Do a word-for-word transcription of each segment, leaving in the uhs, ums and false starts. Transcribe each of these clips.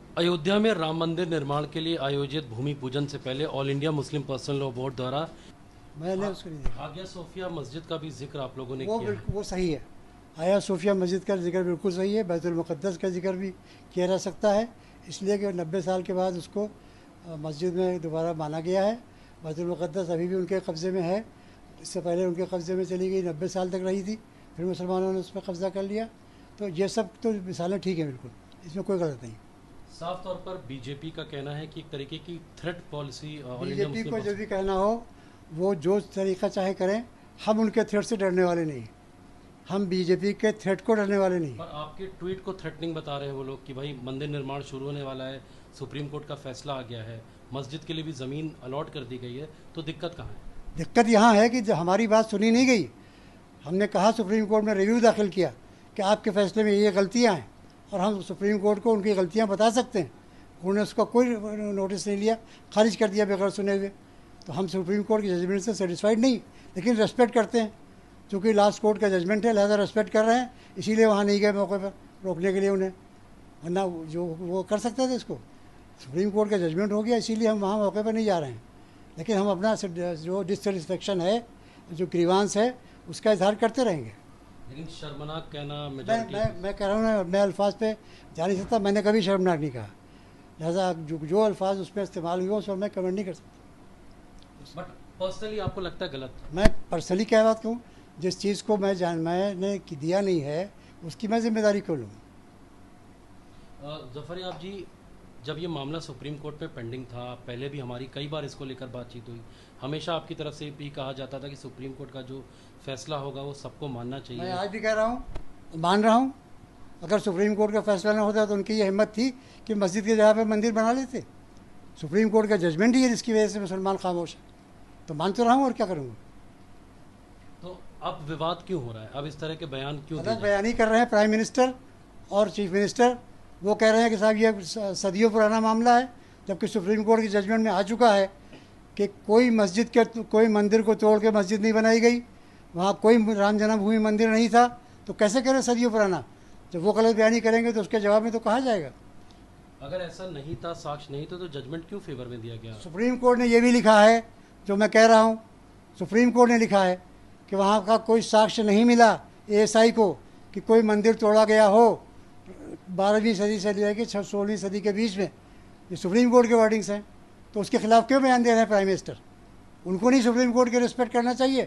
अयोध्या में राम मंदिर निर्माण के लिए आयोजित भूमि पूजन से पहले all India Muslim personal law board द्वारा मैंने उसको नहीं देखा। आग्या सोफिया मस्जिद का भी जिक्र आप लोगों ने वो किया है। बिल्कुल वो सही है। आया सोफिया मस्जिद का जिक्र बिल्कुल सही है। बैतुल मुक़द्दस का जिक्र भी किया जा सकता है, इसलिए कि नब्बे साल के बाद उसको अ, मस्जिद में दोबारा माना गया है। बैतुल मुक़द्दस अभी भी उनके कब्ज़े में है। इससे पहले उनके कब्ज़े में चली गई, नब्बे साल तक रही थी, फिर मुसलमानों ने उस पर कब्ज़ा कर लिया। तो ये सब तो मिसालें ठीक हैं, बिल्कुल इसमें कोई गलत नहीं। साफ तौर पर बीजेपी का कहना है कि एक तरीके की threat policy all India BJP Muslim को जो पर्सन- भी कहना हो वो जो तरीका चाहे करें, हम उनके थ्रेट से डरने वाले नहीं। हम बीजेपी के थ्रेट को डरने वाले नहीं। पर आपके ट्वीट को थ्रेटनिंग बता रहे हैं वो लोग कि भाई मंदिर निर्माण शुरू होने वाला है, सुप्रीम कोर्ट का फैसला आ गया है, मस्जिद के लिए भी ज़मीन अलॉट कर दी गई है, तो दिक्कत कहाँ है? दिक्कत यहाँ है कि जब हमारी बात सुनी नहीं गई। हमने कहा, सुप्रीम कोर्ट में रिव्यू दाखिल किया कि आपके फैसले में ये गलतियाँ हैं और हम सुप्रीम कोर्ट को उनकी गलतियाँ बता सकते हैं। उन्होंने उसका कोई नोटिस नहीं लिया, खारिज कर दिया बगैर सुने हुए। तो हम सुप्रीम कोर्ट की जजमेंट से सेटिस्फाइड नहीं, लेकिन रेस्पेक्ट करते हैं। चूँकि लास्ट कोर्ट का जजमेंट है, लिहाजा रेस्पेक्ट कर रहे हैं, इसीलिए वहाँ नहीं गए मौके पर रोकने के लिए उन्हें, वरना जो वो कर सकते थे इसको। सुप्रीम कोर्ट का जजमेंट हो गया, इसीलिए हम वहाँ मौके पर नहीं जा रहे हैं। लेकिन हम अपना जो डिससेटिस्फेक्शन है, जो ग्रीवांस है, उसका इजहार करते रहेंगे। लेकिन शर्मनाक कहना मैं मेजॉरिटी मैं मैं कह रहा हूँ ना, मैं अल्फाज पे जा नहीं सकता। मैंने कभी शर्मनाक नहीं कहा, लिहाजा जो जो अल्फाज उसमें इस्तेमाल हुए उस पर मैं कमेंट नहीं कर सकता। बट पर्सनली आपको लगता है गलत? मैं पर्सनली क्या बात कहूँ, जिस चीज़ को मैं जान मैंने कि दिया नहीं है, उसकी मैं जिम्मेदारी क्यों लूँ। जफर याब जी, जब ये मामला सुप्रीम कोर्ट में पेंडिंग था, पहले भी हमारी कई बार इसको लेकर बातचीत हुई, हमेशा आपकी तरफ से भी कहा जाता था कि सुप्रीम कोर्ट का जो फैसला होगा वो सबको मानना मैं चाहिए। आज भी कह रहा हूँ, मान रहा हूँ। अगर सुप्रीम कोर्ट का फैसला ना होता तो उनकी ये हिम्मत थी कि मस्जिद की जगह पे मंदिर बना लेते। सुप्रीम कोर्ट का जजमेंट ही है जिसकी वजह से मुसलमान खामोश है, तो मान तो रहा हूँ और क्या करूँगा। तो अब विवाद क्यों हो रहा है? अब इस तरह के बयान क्यों दिए अलग जा रहे हैं? बयानी कर रहे हैं प्राइम मिनिस्टर और चीफ मिनिस्टर। वो कह रहे हैं कि साहब ये स- सदियों पुराना मामला है, जबकि सुप्रीम कोर्ट की जजमेंट में आ चुका है कि कोई मस्जिद के कोई मंदिर को तोड़ के मस्जिद नहीं बनाई गई, वहाँ कोई राम जन्मभूमि मंदिर नहीं था, तो कैसे करें सदियों पुराना। जब वो गलत बयानी करेंगे तो उसके जवाब में तो कहा जाएगा। अगर ऐसा नहीं था, साक्ष्य नहीं था, तो जजमेंट क्यों फेवर में दिया गया? सुप्रीम कोर्ट ने ये भी लिखा है, जो मैं कह रहा हूँ, सुप्रीम कोर्ट ने लिखा है कि वहाँ का कोई साक्ष्य नहीं मिला एएसआई को कि कोई मंदिर तोड़ा गया हो बारहवीं सदी से लेकर सोलहवीं सदी के बीच में। ये सुप्रीम कोर्ट के वर्डिंग्स हैं, तो उसके खिलाफ क्यों बयान दे रहे हैं प्राइम मिनिस्टर? उनको नहीं सुप्रीम कोर्ट के रिस्पेक्ट करना चाहिए?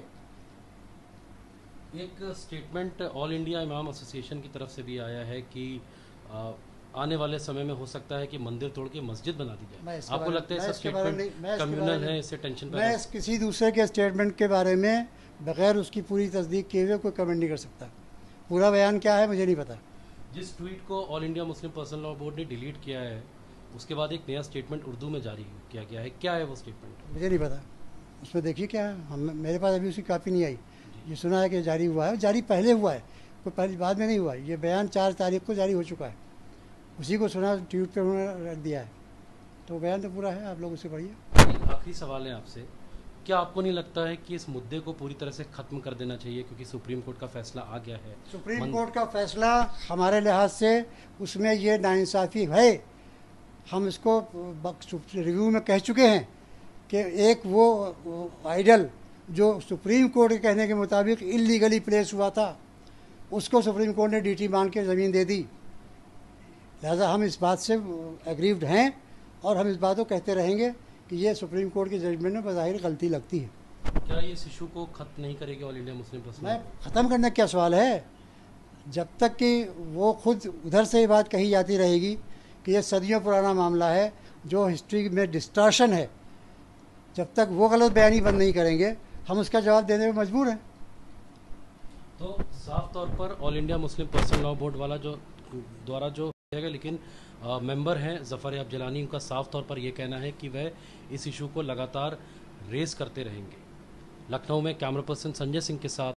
एक statement all India Imam association की तरफ से भी आया है कि आ, आने वाले समय में हो सकता है कि मंदिर तोड़ के मस्जिद बना दी मैं जाए। इसके आपको बारे- लगता है मैं ऐसा इसके बारे में नहीं- मैं स्टेटमेंट इसके बारे कम्युनल में- है, इससे टेंशन पैदा मैं हो- इस किसी दूसरे के स्टेटमेंट के बारे में बगैर उसकी पूरी तस्दीक किए हुए कोई कमेंट नहीं कर सकता। पूरा बयान क्या है मुझे नहीं पता। जिस ट्वीट को all India Muslim personal law board ने डिलीट किया है, उसके बाद एक नया स्टेटमेंट उर्दू में जारी किया गया है। क्या है वो स्टेटमेंट? मुझे नहीं पता, उसमें देखिए क्या है। हम मेरे पास अभी उसकी कापी नहीं आई। ये सुना है कि जारी हुआ है, जारी पहले हुआ है, कोई पहली बाद में नहीं हुआ है। ये बयान चार तारीख को जारी हो चुका है, उसी को सुना, ट्वीट पे उन्होंने रख दिया है। तो बयान तो पूरा है, आप लोग उसे पढ़िए। एक आखिरी सवाल है आपसे, क्या आपको नहीं लगता है कि इस मुद्दे को पूरी तरह से खत्म कर देना चाहिए, क्योंकि सुप्रीम कोर्ट का फैसला आ गया है? सुप्रीम मन- कोर्ट का फैसला हमारे लिहाज से उसमें ये नाइंसाफ़ी है। हम इसको रिव्यू में कह चुके हैं कि एक वो आइडल जो सुप्रीम कोर्ट के कहने के मुताबिक इलीगली प्लेस हुआ था, उसको सुप्रीम कोर्ट ने डीटी मान के ज़मीन दे दी। लिहाजा हम इस बात से एग्रीव्ड हैं और हम इस बात को कहते रहेंगे कि ये सुप्रीम कोर्ट की जजमेंट में बज़ाहिर गलती लगती है। क्या ये इस इशू को खत्म नहीं करेगी ऑल इंडिया मुस्लिम पर्सनल मैं ख़त्म करने का क्या सवाल है, जब तक कि वो खुद उधर से ये बात कही जाती रहेगी कि ये सदियों पुराना मामला है, जो हिस्ट्री में डिस्टॉर्शन है, जब तक वो गलत बयानी बंद नहीं करेंगे, हम उसका जवाब देने में मजबूर हैं। तो साफ तौर पर all India Muslim personal law board वाला जो द्वारा जो है, लेकिन मेंबर हैं जफ़र याब जिलानी, उनका साफ तौर पर यह कहना है कि वह इस इशू को लगातार रेस करते रहेंगे। लखनऊ में कैमरा पर्सन संजय सिंह के साथ